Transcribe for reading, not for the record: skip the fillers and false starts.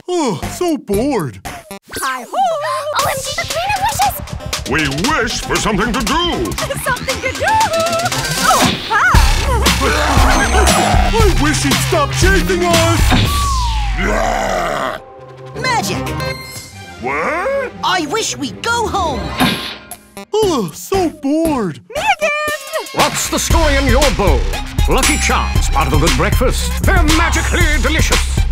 Oh, so bored. Hi-ho! OMG, the Queen of Wishes! We wish for something to do. Something to do! Oh, fun! I wish he'd stop chasing us! Magic! What? I wish we'd go home. Oh, so bored. Me again! What's the story in your bowl? Lucky Charms, part of a good breakfast. They're magically delicious.